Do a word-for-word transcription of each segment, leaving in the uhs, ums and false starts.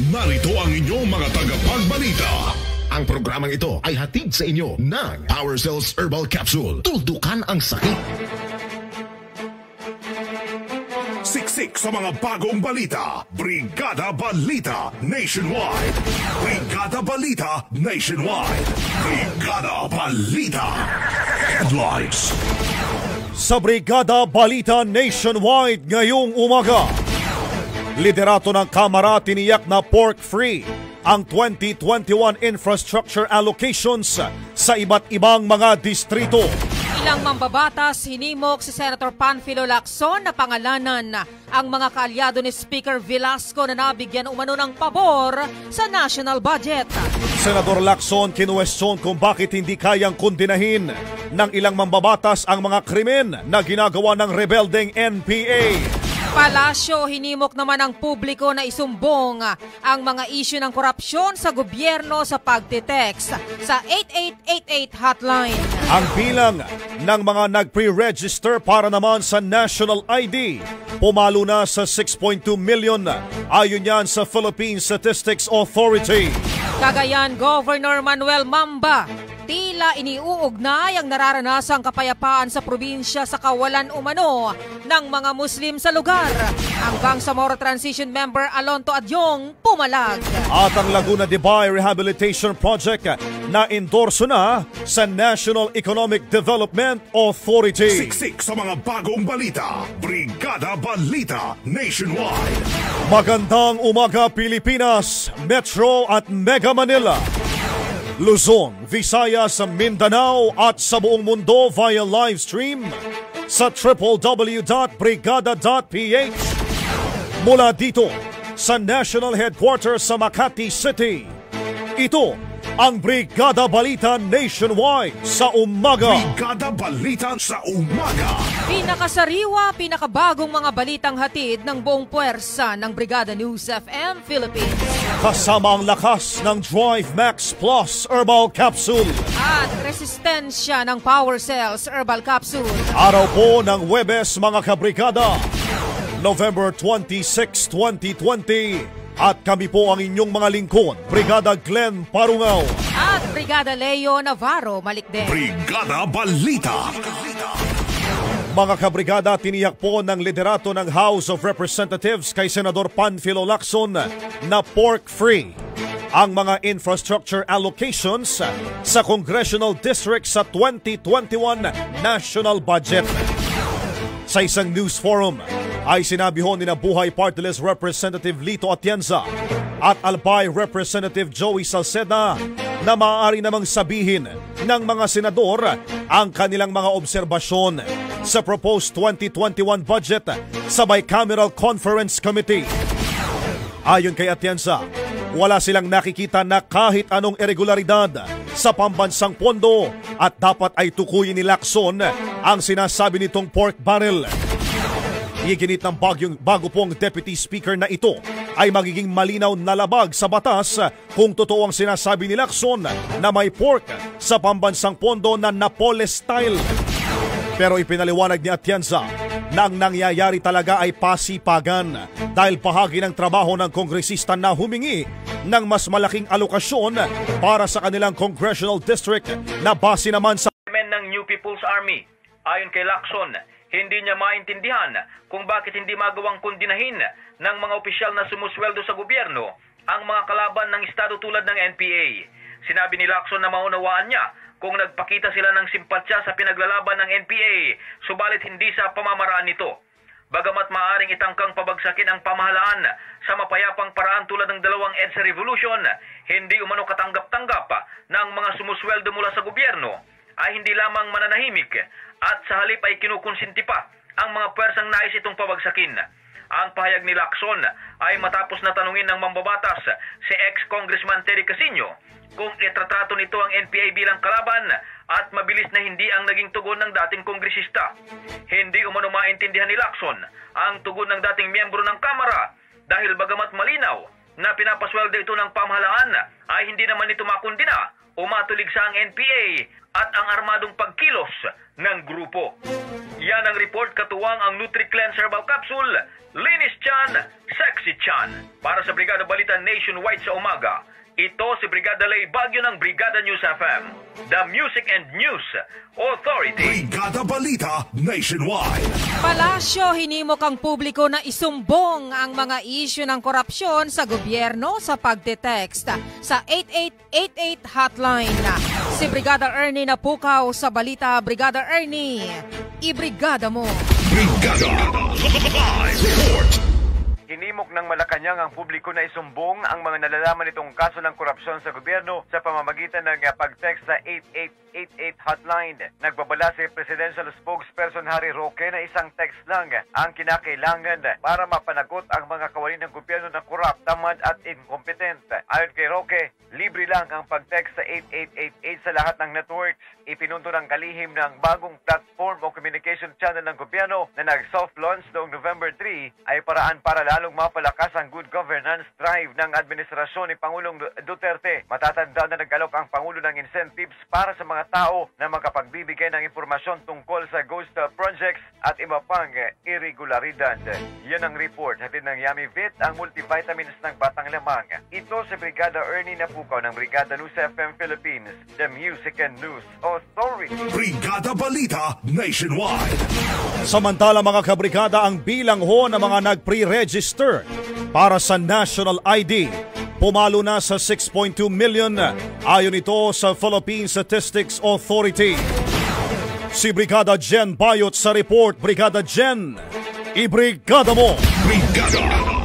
Narito ang inyong mga tagapagbalita. Ang programang ito ay hatid sa inyo ng Power Cells Herbal Capsule. Tuldukan ang sakit. Siksik sa mga bagong balita. Brigada Balita Nationwide. Brigada Balita Nationwide. Brigada Balita Headlines. Sa Brigada Balita Nationwide ngayong umaga, liderato ng Kamara tiniyak na pork-free ang twenty twenty-one infrastructure allocations sa iba't ibang mga distrito. Ilang mambabatas hinimok si Senator Panfilo Lacson na pangalanan ang mga kaalyado ni Speaker Velasco na nabigyan umano ng pabor sa national budget. Senador Lacson kinuwestiyon kung bakit hindi kayang kondinahin ng ilang mambabatas ang mga krimen na ginagawa ng rebeldeng N P A. Palasyo, hinimok naman ng publiko na isumbong ang mga isyu ng korupsyon sa gobyerno sa pagtitext sa eight eight eight eight hotline. Ang bilang ng mga nag-pre-register para naman sa National I D pumalo na sa six point two million ayon yan sa Philippine Statistics Authority. Cagayan Governor Manuel Mamba, tila iniuugnay ang nararanasang kapayapaan sa probinsya sa kawalan umano ng mga Muslim sa lugar. Ang Bangsamoro Transition Member Alonto Adyong pumalag. At ang Laguna de Bay Rehabilitation Project na endorso na sa National Economic Development Authority. Siksik sa mga bagong balita. Brigada Balita Nationwide. Magandang umaga Pilipinas, Metro at Mega Manila, Luzon, Visayas, Mindanao at sa buong mundo via live stream sa w w w dot brigada dot p h. Mula dito sa National Headquarters sa Makati City, ito ang Brigada Balita Nationwide sa umaga. Brigada Balita sa umaga. Pinakasariwa, pinakabagong mga balitang hatid ng buong puwersa ng Brigada News F M Philippines. Kasama ang lakas ng Drive Max Plus Herbal Capsule at resistensya ng Power Cells Herbal Capsule. Araw po ng Huwebes mga kabrigada, November twenty-sixth, twenty twenty. At kami po ang inyong mga lingkod, Brigada Glenn Parungaw at Brigada Leo Navarro Malikden. Brigada Balita. Mga kabrigada, tiniyak po ng liderato ng House of Representatives kay Senador Panfilo Lacson na pork-free ang mga infrastructure allocations sa congressional district sa twenty twenty-one national budget. Sa isang news forum ay sinabi ho ni na Buhay Party List Representative Lito Atienza at Albay Representative Joey Salceda na maaari namang sabihin ng mga senador ang kanilang mga obserbasyon sa proposed twenty twenty-one budget sa Bicameral Conference Committee. Ayon kay Atienza, wala silang nakikita na kahit anong irregularidad sa pambansang pondo at dapat ay tukuyin ni Lacson ang sinasabi nitong pork barrel. Iginit ng bagyong, bago pong Deputy Speaker na ito ay magiging malinaw na labag sa batas kung totoo ang sinasabi ni Lacson na may pork sa pambansang pondo na Napoles style. Pero ipinaliwanag ni Atienza na ang nangyayari talaga ay pasipagan dahil bahagi ng trabaho ng kongresista na humingi ng mas malaking alokasyon para sa kanilang congressional district na base naman sa ng New People's Army. Ayon kay Lacson, hindi niya maintindihan kung bakit hindi magawang kondinahin ng mga opisyal na sumusweldo sa gobyerno ang mga kalaban ng estado tulad ng N P A. Sinabi ni Lacson na maunawaan niya kung nagpakita sila ng simpatsya sa pinaglalaban ng N P A, subalit hindi sa pamamaraan nito. Bagamat maaaring itangkang pabagsakin ang pamahalaan sa mapayapang paraan tulad ng dalawang EDSA Revolution, hindi umano katanggap-tanggap ng mga sumusweldo mula sa gobyerno ay hindi lamang mananahimik at sa halip ay kinukonsinti pa ang mga pwersang nais itong pabagsakin. Ang pahayag ni Lacson ay matapos na tanungin ng mambabatas si ex-Congressman Terry Casino kung itratrato nito ang N P A bilang kalaban at mabilis na hindi ang naging tugon ng dating kongresista. Hindi umano maintindihan ni Lacson ang tugon ng dating miyembro ng Kamara dahil bagamat malinaw na pinapasweldo ito ng pamahalaan ay hindi naman ito makundina o matulig sa ang N P A at ang armadong pagkilos ng grupo. Yan ang report katuwang ang Nutri-Cleanse Herbal Capsule, Linis Chan, Sex si Chan. Para sa Brigada Balita Nationwide sa umaga, ito si Brigada Lay Bagyo ng Brigada News F M, the Music and News Authority. Brigada Balita Nationwide. Palasyo hinimok ang publiko na isumbong ang mga isyu ng korupsyon sa gobyerno sa pagte-text sa eight eight eight eight hotline. Si Brigada Ernie Napukaw sa Balita. Brigada Ernie, ibrigada mo. Brigada Live Report. Hinimok ng Malacanang ang publiko na isumbong ang mga nalalaman nitong kaso ng korupsyon sa gobyerno sa pamamagitan ng pag-text sa eight eight eight eight hotline. Nagbabala si Presidential Spokesperson Harry Roque na isang text lang ang kinakailangan para mapanagot ang mga kawani ng gobyerno na korap, tamad at incompetent. Ayon kay Roque, libre lang ang pag-text sa eight eight eight eight sa lahat ng networks. Ipinunto ng kalihim ng bagong platform o communication channel ng gobyerno na nag-soft launch noong November three ay paraan para lalong mapalakas ang good governance drive ng administrasyon ni Pangulong Duterte. Matatanda na nag-alok ang Pangulo ng incentives para sa mga tao na makapagbibigay ng impormasyon tungkol sa ghost projects at iba pang irregularidad. Yan ang report hatid ng Yummy Vit, ang multivitamins ng Batang Lamang. Ito si Brigada Ernie Napukaw ng Brigada News F M Philippines, the Music and News Authority. Brigada Balita Nationwide. Samantala mga kabrigada, ang bilang ho ng mga nag-pre-register para sa National I D pumalo na sa six point two million ayon ito sa Philippine Statistics Authority. Si Brigada Jen Bayot sa report. Brigada Jen, ibrigada mo. Brigada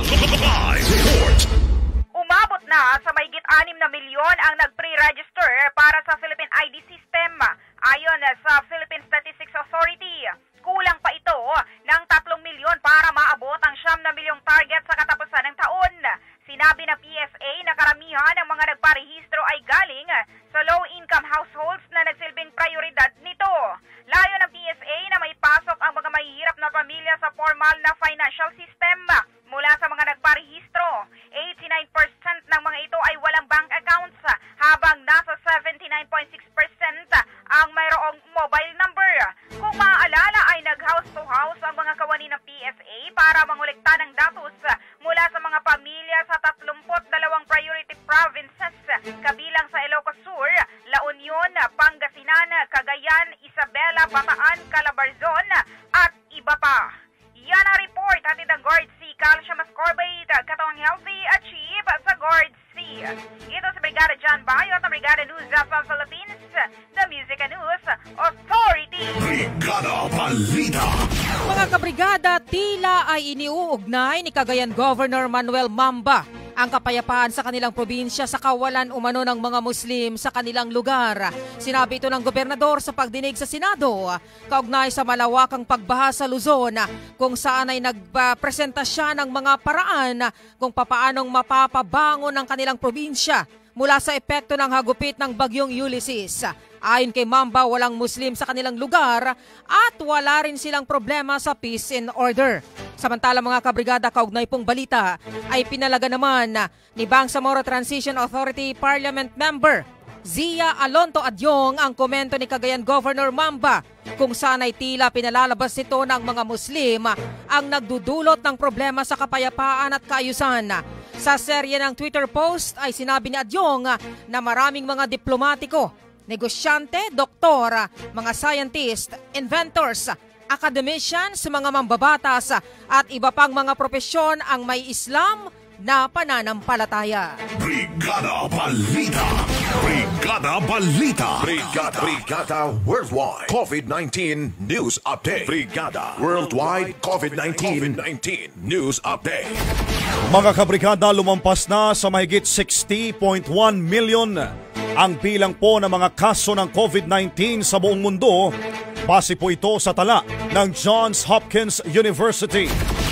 Live Report. Umabot na sa mahigit anim na milyon ang nag-pre-register para sa Philippine I D system. Ayon sa Philippine Statistics Authority, kulang pa ito ng tatlong milyon para maabot ang siyam na milyong target sa katapusan ng taon. Sinabi ng P S A na karamihan ng mga nagparehistro ay galing sa low-income households na nagsilbing prioridad nito. Layo ng P S A na may pasok ang mga mahihirap na pamilya sa formal na financial system. Mula sa mga nagparehistro, eighty-nine percent ng mga ito ay walang bank accounts, habang nasa seventy-nine point six percent ang mayroong mobile number. Kung maaalala ay nag-house to house ang mga kawani ng P S A para mangolekta ng datos mula sa mga pamilya sa tatlumpu't dalawang priority provinces, kabilang sa Ilocos Sur, La Union, Pangasinan, Cagayan, Isabela, Bataan, Calabarzon at iba pa. Yan ang report hatid ng Guard C. Calcium Ascorbate, katawang healthy, achieve sa Guard C. Ito si Brigada John Bayot ng Brigada News of Philippines, the Music and News Authority. Brigada Balita. Mga kabrigada, tila ay iniuugnay ni Cagayan Governor Manuel Mamba ang kapayapaan sa kanilang probinsya sa kawalan umano ng mga Muslim sa kanilang lugar. Sinabi ito ng gobernador sa pagdinig sa Senado kaugnay sa malawakang pagbaha sa Luzon, kung saan ay nagpresenta siya ng mga paraan kung papaanong mapapabangon ang kanilang probinsya mula sa epekto ng hagupit ng bagyong Ulysses. Ayon kay Mamba, walang Muslim sa kanilang lugar at wala rin silang problema sa peace and order. Samantala mga kabrigada, kaugnay pong balita ay pinalaga naman ni Bangsamoro Transition Authority Parliament Member Zia Alonto Adyong ang komento ni Cagayan Governor Mamba, kung saan ay tila pinalalabas ito ng mga Muslim ang nagdudulot ng problema sa kapayapaan at kaayusan. Sa serye ng Twitter post ay sinabi ni Adyong na maraming mga diplomatiko, negosyante, doktor, mga scientist, inventors, academicians, mga mambabatas at iba pang mga propesyon ang may Islam na pananampalataya. Brigada Balita. Brigada Balita. Brigada. Brigada Worldwide COVID nineteen News Update. Brigada Worldwide COVID nineteen News Update. Mga kabrigada, lumampas na sa mahigit sixty point one million ang bilang po ng mga kaso ng COVID nineteen sa buong mundo. Base po ito sa tala ng Johns Hopkins University.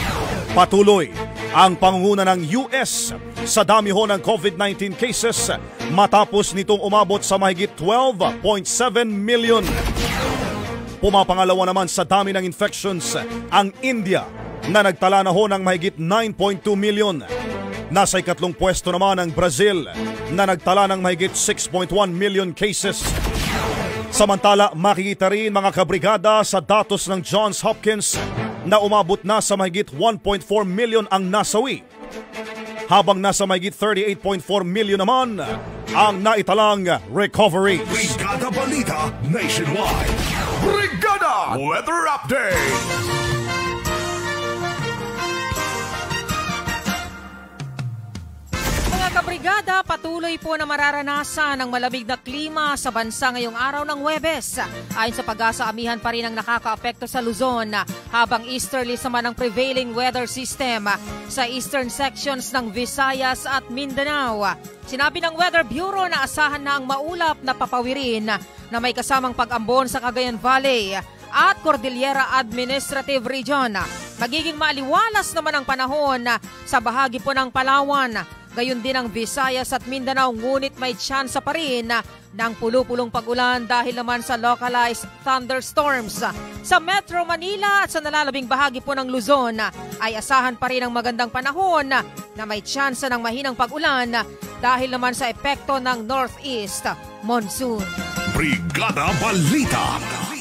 Patuloy ang pangunguna ng U S sa dami ho ng COVID nineteen cases matapos nitong umabot sa mahigit twelve point seven million. Pumapangalawa naman sa dami ng infections ang India na nagtala na ho ng mahigit nine point two million. Nasa ikatlong pwesto naman ang Brazil na nagtala ng mahigit six point one million cases. Samantala, makikita rin mga kabrigada sa datos ng Johns Hopkins na umabot na sa mahigit one point four million ang nasawi habang nasa mahigit thirty-eight point four million naman ang naitalang recoveries. Brigada Balita Nationwide. Brigada Weather Update. Mga kabrigada, patuloy po na mararanasan ang malamig na klima sa bansa ngayong araw ng Huwebes. Ayon sa Pag-asa, amihan pa rin ang nakakaapekto sa Luzon, habang easterly naman ang prevailing weather system sa eastern sections ng Visayas at Mindanao. Sinabi ng Weather Bureau na asahan na ang maulap na papawirin na may kasamang pag-ambon sa Cagayan Valley at Cordillera Administrative Region. Magiging maaliwalas naman ang panahon sa bahagi po ng Palawan. Gayon din ang Visayas at Mindanao, ngunit may tsansa pa rin ng pulo-pulong pag-ulan dahil naman sa localized thunderstorms. Sa Metro Manila at sa nalalabing bahagi po ng Luzon ay asahan pa rin ang magandang panahon na may tsansa ng mahinang pag-ulan dahil naman sa epekto ng Northeast Monsoon. Brigada Balita.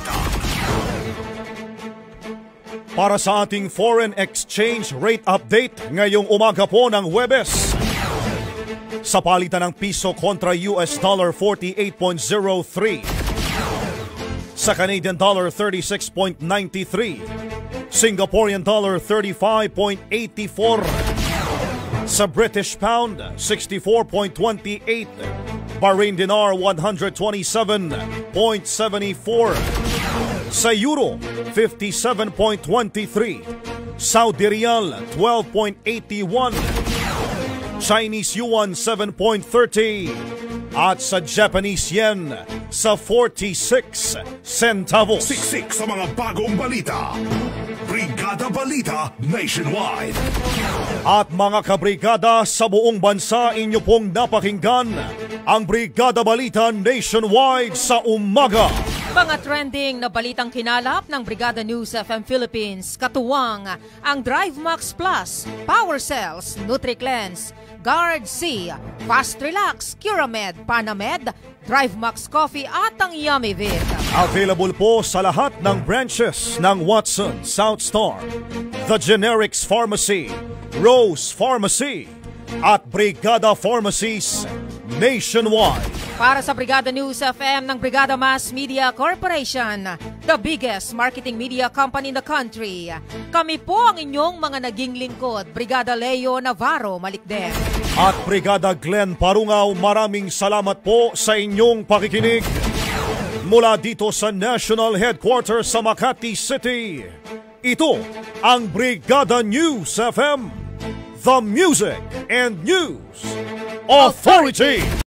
Para sa ating foreign exchange rate update ngayong umaga po ng Huwebes. Sa palitan ng piso kontra U S dollar forty-eight point zero three, sa Canadian dollar thirty-six point nine three, Singaporean dollar thirty-five point eight four, sa British pound sixty-four point two eight, Bahrain dinar one hundred twenty-seven point seven four, sa Euro fifty-seven point two three, Saudi Riyal twelve point eight one, Chinese Yuan seven point three at sa Japanese Yen sa forty-six centavos. Siksik sa mga bagong balita. Brigada Balita Nationwide. At mga kabrigada sa buong bansa, inyo pong napakinggan ang Brigada Balita Nationwide sa umaga. Mga trending na balitang kinalap ng Brigada News F M Philippines, katuwang ang Drive Max Plus, Power Cells, NutriCleanse, Guard C, Fast Relax, Curamed, Panamed, Drive Max Coffee at ang Yummy Vid. Available po sa lahat ng branches ng Watson, South Star, The Generics Pharmacy, Rose Pharmacy at Brigada Pharmacies nationwide. Para sa Brigada News F M ng Brigada Mass Media Corporation, the biggest marketing media company in the country, kami po ang inyong mga naging lingkod, Brigada Leo Navarro Malikden. At Brigada Glenn Parungaw, maraming salamat po sa inyong pakikinig. Mula dito sa National Headquarters sa Makati City, ito ang Brigada News F M, the Music and News Authority.